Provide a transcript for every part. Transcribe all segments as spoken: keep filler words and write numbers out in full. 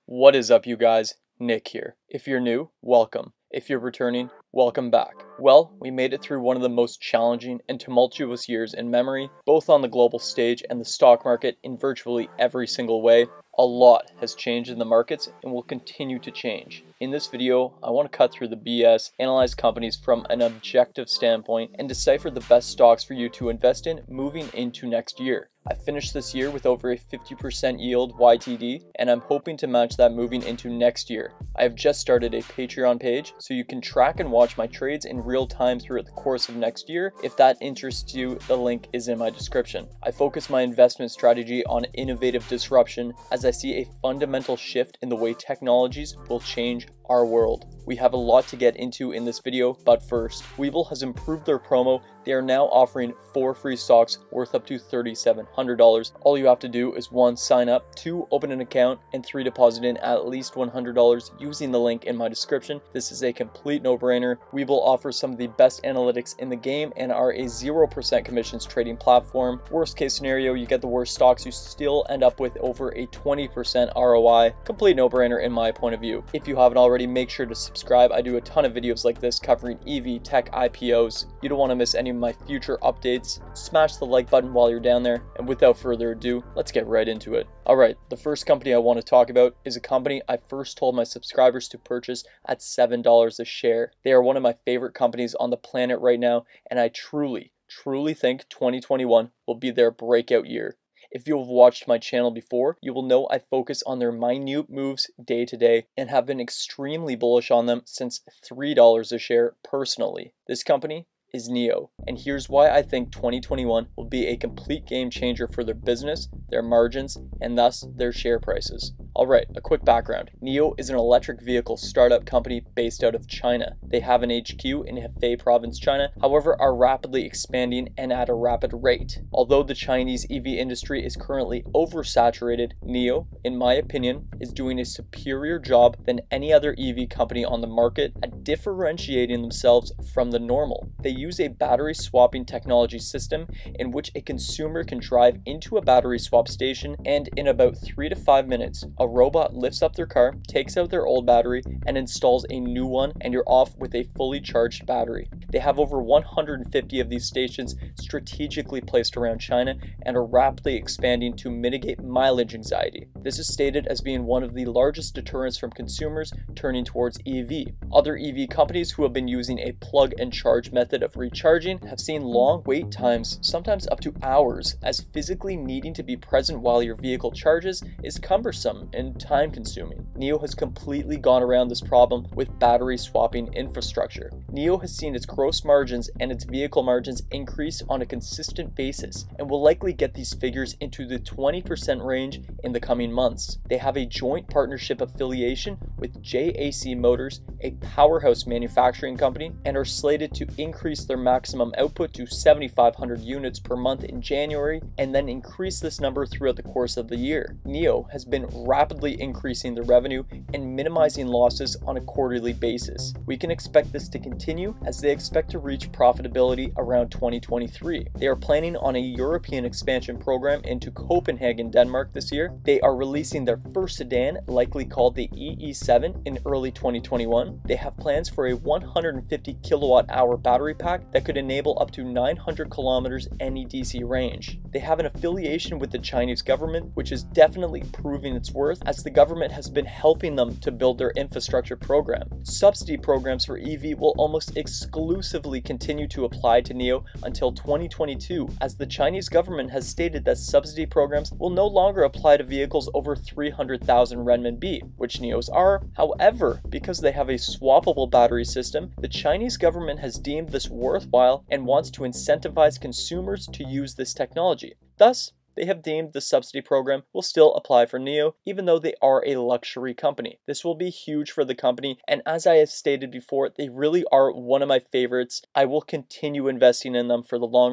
What is up, you guys? Nick here. If you're new, welcome. If you're returning, welcome back. Well, we made it through one of the most challenging and tumultuous years in memory, both on the global stage and the stock market in virtually every single way. A lot has changed in the markets and will continue to change. In this video, I want to cut through the B S, analyze companies from an objective standpoint, and decipher the best stocks for you to invest in moving into next year. I finished this year with over a fifty percent yield Y T D, and I'm hoping to match that moving into next year. I have just started a Patreon page, so you can track and watch my trades in real time throughout the course of next year. If that interests you, the link is in my description. I focus my investment strategy on innovative disruption as I see a fundamental shift in the way technologies will change our world. We have a lot to get into in this video, but first, Webull has improved their promo. They are now offering four free stocks worth up to three thousand seven hundred dollars. All you have to do is one, sign up, two, open an account, and three, deposit in at least one hundred dollars using the link in my description. This is a complete no-brainer. Webull offers some of the best analytics in the game and are a zero percent commissions trading platform. Worst case scenario, you get the worst stocks, you still end up with over a twenty percent R O I. Complete no-brainer in my point of view. If you haven't already, make sure to subscribe. I do a ton of videos like this covering E V, tech, I P Os. You don't want to miss any of my future updates. Smash the like button while you're down there, and without further ado, let's get right into it. Alright, the first company I want to talk about is a company I first told my subscribers to purchase at seven dollars a share. They are one of my favorite companies on the planet right now, and I truly, truly think twenty twenty-one will be their breakout year. If you have watched my channel before, you will know I focus on their minute moves day to day and have been extremely bullish on them since three dollars a share personally. This company is NIO, and here's why I think twenty twenty-one will be a complete game changer for their business, their margins, and thus their share prices. Alright, a quick background. NIO is an electric vehicle startup company based out of China. They have an H Q in Hebei province, China, however are rapidly expanding and at a rapid rate. Although the Chinese E V industry is currently oversaturated, NIO, in my opinion, is doing a superior job than any other E V company on the market at differentiating themselves from the normal. They use a battery swapping technology system in which a consumer can drive into a battery swap station, and in about three to five minutes, a robot lifts up their car, takes out their old battery, and installs a new one, and you're off with a fully charged battery. They have over one hundred fifty of these stations strategically placed around China and are rapidly expanding to mitigate mileage anxiety. This is stated as being one of the largest deterrents from consumers turning towards E V. Other E V companies who have been using a plug and charge method of recharging have seen long wait times, sometimes up to hours, as physically needing to be present while your vehicle charges is cumbersome and time consuming. NIO has completely gone around this problem with battery swapping infrastructure. NIO has seen its gross margins and its vehicle margins increase on a consistent basis and will likely get these figures into the twenty percent range in the coming months. They have a joint partnership affiliation with J A C Motors, a powerhouse manufacturing company, and are slated to increase their maximum output to seventy-five hundred units per month in January and then increase this number throughout the course of the year. NIO has been rapidly increasing the revenue and minimizing losses on a quarterly basis. We can expect this to continue as they expect to reach profitability around twenty twenty-three. They are planning on a European expansion program into Copenhagen, Denmark this year. They are releasing their first sedan, likely called the E E seven, in early twenty twenty-one. They have plans for a one hundred fifty kilowatt hour battery pack that could enable up to nine hundred kilometers N E D C range. They have an affiliation with the Chinese government, which is definitely proving its worth as the government has been helping them to build their infrastructure program. Subsidy programs for E V will almost exclusively continue to apply to NIO until twenty twenty-two, as the Chinese government has stated that subsidy programs will no longer apply to vehicles over three hundred thousand renminbi, which NIOs are. However, because they have a swappable battery system, the Chinese government has deemed this worthwhile and wants to incentivize consumers to use this technology. Thus, they have deemed the subsidy program will still apply for NIO, even though they are a luxury company. This will be huge for the company, and as I have stated before, they really are one of my favorites. I will continue investing in them for the long run.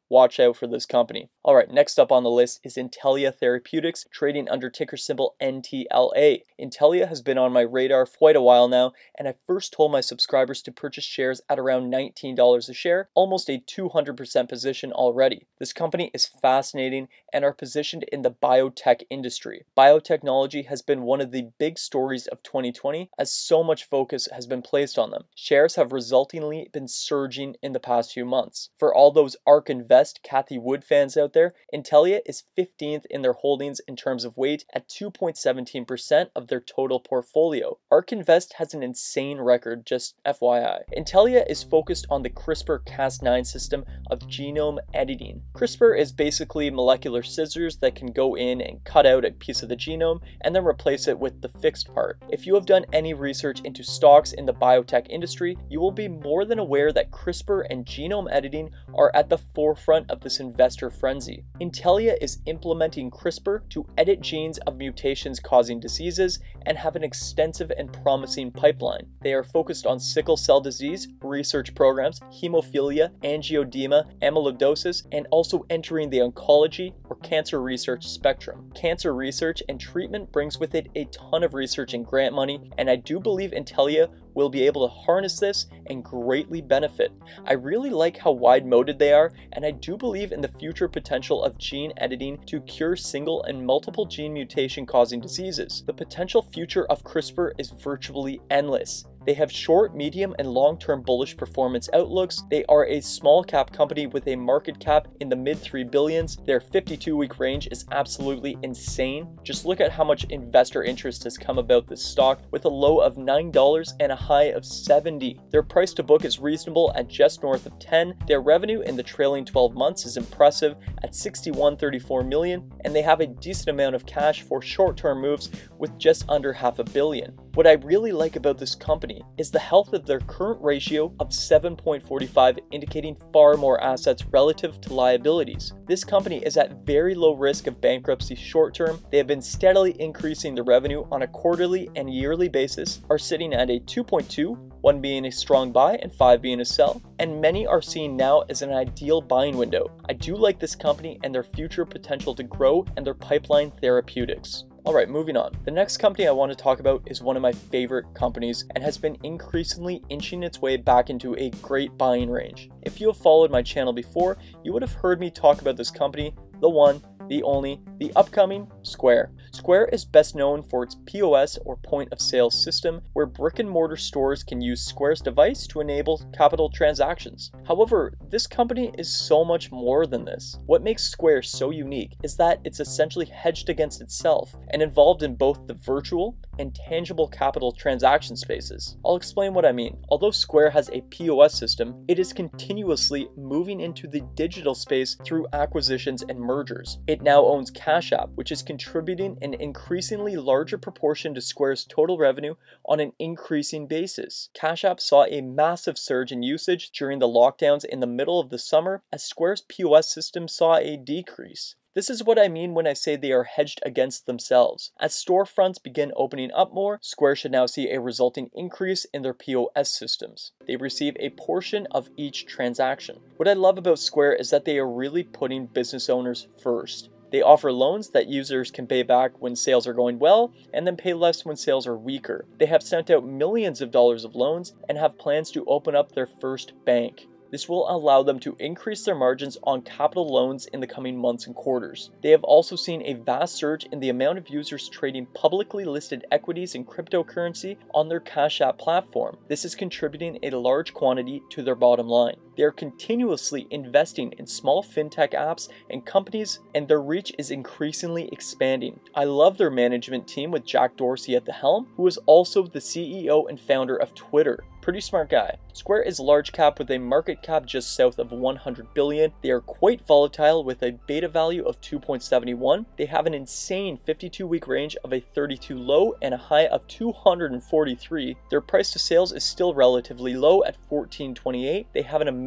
watch out for this company. Alright, next up on the list is Intellia Therapeutics, trading under ticker symbol N T L A. Intellia has been on my radar for quite a while now, and I first told my subscribers to purchase shares at around nineteen dollars a share, almost a two hundred percent position already. This company is fascinating and are positioned in the biotech industry. Biotechnology has been one of the big stories of twenty twenty, as so much focus has been placed on them. Shares have resultingly been surging in the past few months. For all those ARK Invest Cathie Wood fans out there, Intellia is fifteenth in their holdings in terms of weight at two point one seven percent of their total portfolio. ARK Invest has an insane record, just F Y I. Intellia is focused on the CRISPR Cas nine system of genome editing. CRISPR is basically molecular scissors that can go in and cut out a piece of the genome and then replace it with the fixed part. If you have done any research into stocks in the biotech industry, you will be more than aware that CRISPR and genome editing are at the forefront of this investor frenzy. Intellia is implementing CRISPR to edit genes of mutations causing diseases and have an extensive and promising pipeline. They are focused on sickle cell disease, research programs, hemophilia, angioedema, amyloidosis, and also entering the oncology or cancer research spectrum. Cancer research and treatment brings with it a ton of research and grant money, and I do believe Intellia will be able to harness this and greatly benefit. I really like how wide-moted they are, and I do believe in the future potential of gene editing to cure single and multiple gene mutation causing diseases. The potential future of CRISPR is virtually endless. They have short, medium, and long-term bullish performance outlooks. They are a small cap company with a market cap in the mid three billions. Their fifty-two week range is absolutely insane. Just look at how much investor interest has come about this stock, with a low of nine dollars and a high of seventy. Their price to book is reasonable at just north of ten. Their revenue in the trailing twelve months is impressive at sixty-one point three four million, and they have a decent amount of cash for short-term moves with just under half a billion. What I really like about this company is the health of their current ratio of seven point four five, indicating far more assets relative to liabilities. This company is at very low risk of bankruptcy short term. They have been steadily increasing the revenue on a quarterly and yearly basis, are sitting at a two point two, one being a strong buy and five being a sell, and many are seen now as an ideal buying window. I do like this company and their future potential to grow and their pipeline therapeutics. Alright, moving on. The next company I want to talk about is one of my favorite companies and has been increasingly inching its way back into a great buying range. If you have followed my channel before, you would have heard me talk about this company, the one, the only, the upcoming Square. Square is best known for its P O S or point of sale system, where brick and mortar stores can use Square's device to enable capital transactions. However, this company is so much more than this. What makes Square so unique is that it's essentially hedged against itself and involved in both the virtual and tangible capital transaction spaces. I'll explain what I mean. Although Square has a P O S system, it is continuously moving into the digital space through acquisitions and mergers. It now owns Cash App, which is contributing an increasingly larger proportion to Square's total revenue on an increasing basis. Cash App saw a massive surge in usage during the lockdowns in the middle of the summer, as Square's P O S system saw a decrease. This is what I mean when I say they are hedged against themselves. As storefronts begin opening up more, Square should now see a resulting increase in their P O S systems. They receive a portion of each transaction. What I love about Square is that they are really putting business owners first. They offer loans that users can pay back when sales are going well, and then pay less when sales are weaker. They have sent out millions of dollars of loans and have plans to open up their first bank. This will allow them to increase their margins on capital loans in the coming months and quarters. They have also seen a vast surge in the amount of users trading publicly listed equities and cryptocurrency on their Cash App platform. This is contributing a large quantity to their bottom line. They are continuously investing in small fintech apps and companies, and their reach is increasingly expanding. I love their management team with Jack Dorsey at the helm, who is also the C E O and founder of Twitter. Pretty smart guy. Square is large cap with a market cap just south of one hundred billion. They are quite volatile with a beta value of two point seven one. They have an insane fifty-two week range of a thirty-two low and a high of two hundred forty-three. Their price to sales is still relatively low at fourteen twenty-eight. They have an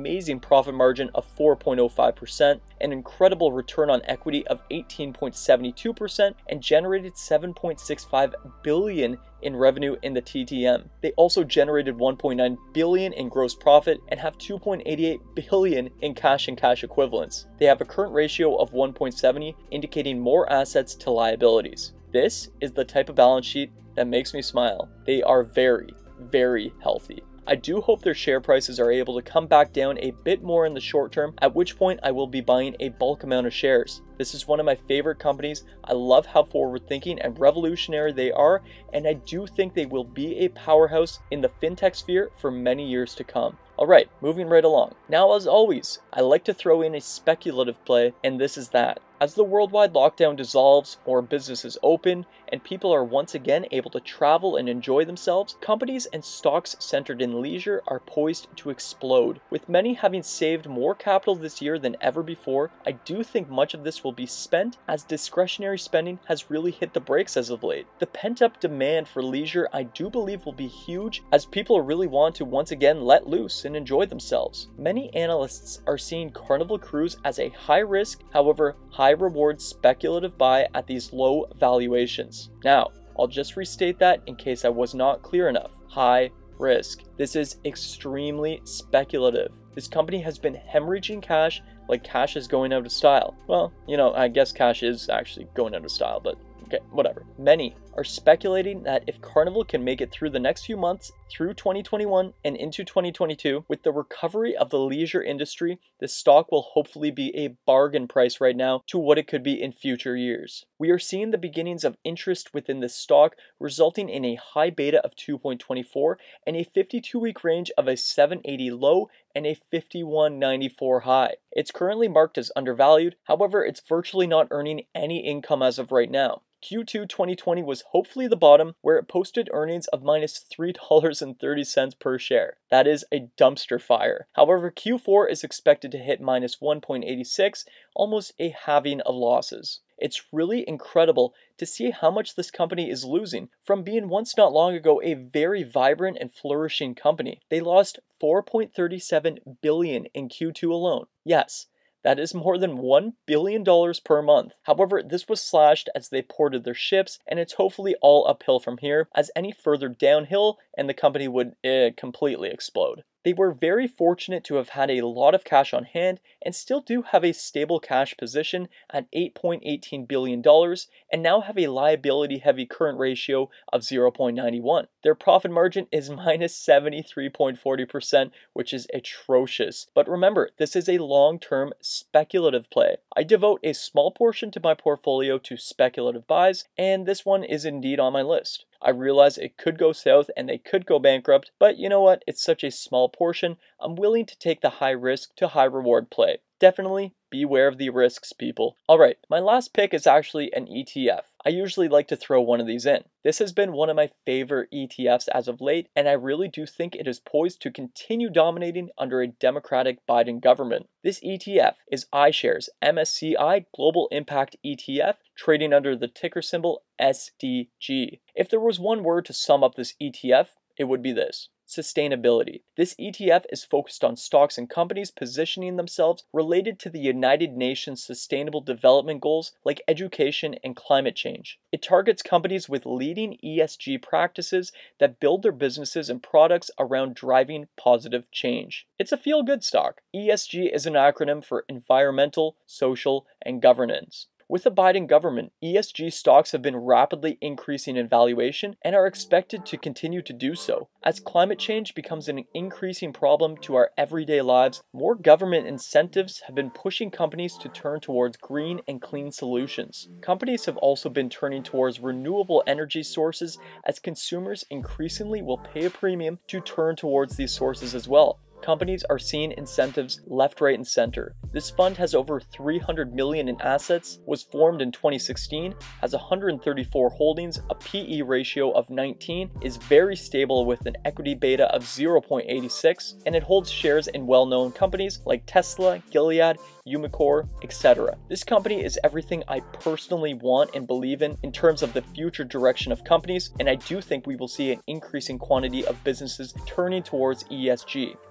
amazing profit margin of four point zero five percent, an incredible return on equity of eighteen point seven two percent, and generated seven point six five billion dollars in revenue in the T T M. They also generated one point nine billion dollars in gross profit and have two point eight eight billion dollars in cash and cash equivalents. They have a current ratio of one point seven zero, indicating more assets to liabilities. This is the type of balance sheet that makes me smile. They are very, very healthy. I do hope their share prices are able to come back down a bit more in the short term, at which point I will be buying a bulk amount of shares. This is one of my favorite companies. I love how forward thinking and revolutionary they are, and I do think they will be a powerhouse in the fintech sphere for many years to come. Alright, moving right along. Now, as always, I like to throw in a speculative play, and this is that. As the worldwide lockdown dissolves, more businesses open, and people are once again able to travel and enjoy themselves, companies and stocks centered in leisure are poised to explode. With many having saved more capital this year than ever before, I do think much of this will be spent, as discretionary spending has really hit the brakes as of late. The pent-up demand for leisure I do believe will be huge, as people really want to once again let loose and enjoy themselves. Many analysts are seeing Carnival Cruise as a high-risk, however high-reward speculative buy at these low valuations. Now, I'll just restate that in case I was not clear enough. High risk. This is extremely speculative. This company has been hemorrhaging cash like cash is going out of style. Well, you know, I guess cash is actually going out of style, but okay, whatever. Many are speculating that if Carnival can make it through the next few months, through twenty twenty-one and into twenty twenty-two, with the recovery of the leisure industry, the stock will hopefully be a bargain price right now to what it could be in future years. We are seeing the beginnings of interest within this stock, resulting in a high beta of two point two four and a fifty-two week range of a seven eighty low and a fifty-one ninety-four high. It's currently marked as undervalued, however, it's virtually not earning any income as of right now. Q two twenty twenty was hopefully the bottom, where it posted earnings of minus three dollars and thirty cents per share. That is a dumpster fire. However, Q four is expected to hit minus one point eight six, almost a halving of losses. It's really incredible to see how much this company is losing from being once not long ago a very vibrant and flourishing company. They lost four point three seven billion dollars in Q two alone. Yes, that is more than one billion dollars per month. However, this was slashed as they ported their ships, and it's hopefully all uphill from here, as any further downhill and the company would uh, completely explode. They were very fortunate to have had a lot of cash on hand and still do have a stable cash position at eight point one eight billion dollars and now have a liability heavy current ratio of zero point nine one. Their profit margin is minus seventy-three point four zero percent, which is atrocious. But remember, this is a long-term speculative play. I devote a small portion to my portfolio to speculative buys, and this one is indeed on my list. I realize it could go south and they could go bankrupt, but you know what? It's such a small portion, I'm willing to take the high risk to high reward play. Definitely beware of the risks, people. Alright, my last pick is actually an E T F. I usually like to throw one of these in. This has been one of my favorite E T Fs as of late, and I really do think it is poised to continue dominating under a Democratic Biden government. This E T F is iShares M S C I Global Impact E T F, trading under the ticker symbol S D G. If there was one word to sum up this E T F, it would be this: sustainability. This E T F is focused on stocks and companies positioning themselves related to the United Nations Sustainable Development Goals like education and climate change. It targets companies with leading E S G practices that build their businesses and products around driving positive change. It's a feel-good stock. E S G is an acronym for environmental, social, and governance. With the Biden government, E S G stocks have been rapidly increasing in valuation and are expected to continue to do so. As climate change becomes an increasing problem to our everyday lives, more government incentives have been pushing companies to turn towards green and clean solutions. Companies have also been turning towards renewable energy sources, as consumers increasingly will pay a premium to turn towards these sources as well. Companies are seeing incentives left, right, and center. This fund has over three hundred million dollars in assets, was formed in twenty sixteen, has one hundred thirty-four holdings, a P E ratio of nineteen, is very stable with an equity beta of zero point eight six, and it holds shares in well-known companies like Tesla, Gilead, Umicore, et cetera. This company is everything I personally want and believe in in terms of the future direction of companies, and I do think we will see an increasing quantity of businesses turning towards E S G.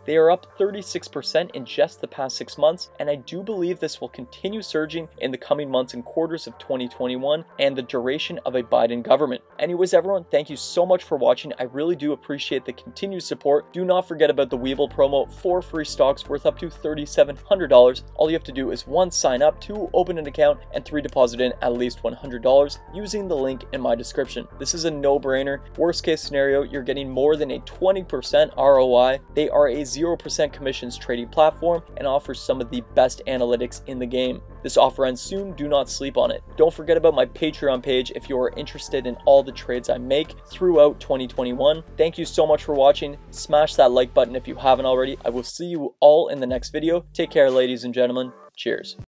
They are up thirty-six percent in just the past six months, and I do believe this will continue surging in the coming months and quarters of twenty twenty-one and the duration of a Biden government. Anyways, everyone, thank you so much for watching. I really do appreciate the continued support. Do not forget about the Webull promo for free stocks worth up to three thousand seven hundred dollars. All you have to do is one, sign up, two, open an account, and three, deposit in at least one hundred dollars using the link in my description. This is a no-brainer. Worst case scenario, you're getting more than a twenty percent R O I. They are a zero percent commissions trading platform and offers some of the best analytics in the game. This offer ends soon. Do not sleep on it. Don't forget about my Patreon page if you are interested in all the trades I make throughout twenty twenty-one. Thank you so much for watching. Smash that like button if you haven't already. I will see you all in the next video. Take care, ladies and gentlemen. Cheers.